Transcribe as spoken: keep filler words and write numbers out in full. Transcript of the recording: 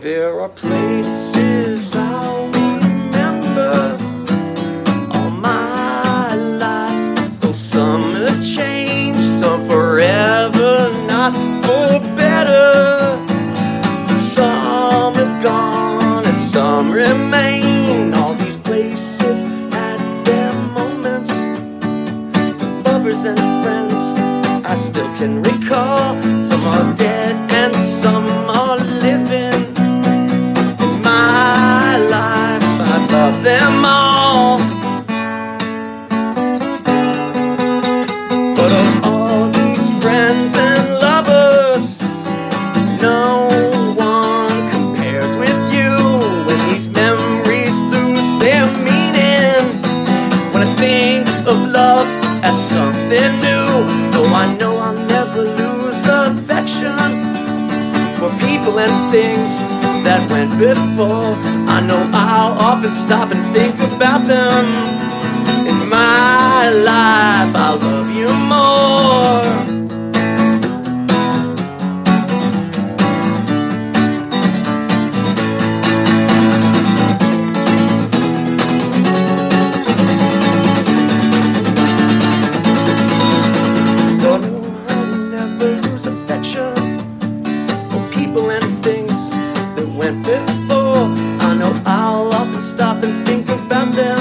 There are places I'll remember all my life, though some have changed, some forever, not for better. Some have gone and some remain. All these places had their moments, lovers and friends I still can recall. Some are dead and some are living. In my life I love them all, but of all these friends and lovers, no one compares with you. When these memories lose their meaning, when I think of love as something new, though I know I'll never lose affection for people and things that went before, I know I'll often stop and think about them. In my life I'll love you more. Went before, I know I'll often stop and think about them.